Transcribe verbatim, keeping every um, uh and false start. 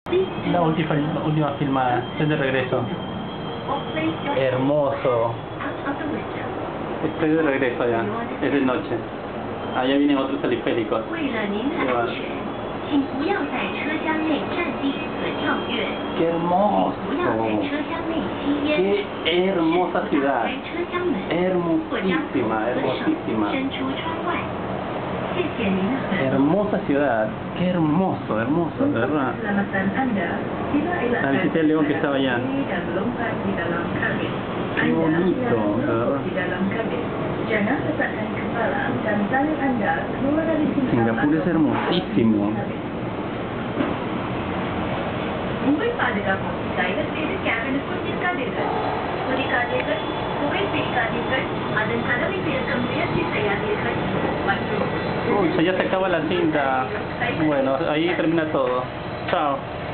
La última, la última filmada, estoy de regreso. Hermoso. Estoy de regreso ya, es de noche. Allá vienen otros teleféricos. ¡Qué hermoso! ¡Qué hermosa ciudad! Hermosísima, hermosísima. Hermosa ciudad, qué hermoso, hermoso, de verdad. La visité el león que estaba allá. Qué bonito, de verdad. Singapur es hermosísimo. உங்கள் பாதுகாப்பு தயவு செய்து கேபினுக்குள் நிற்காதீர்கள். குதிக்காதீர்கள், புகை பிடிக்காதீர்கள், அதன் கதவை திறக்க முயற்சி செய்யாதீர்கள் மற்றும் Uy, ya se acaba la cinta. Bueno, ahí termina todo. Chao.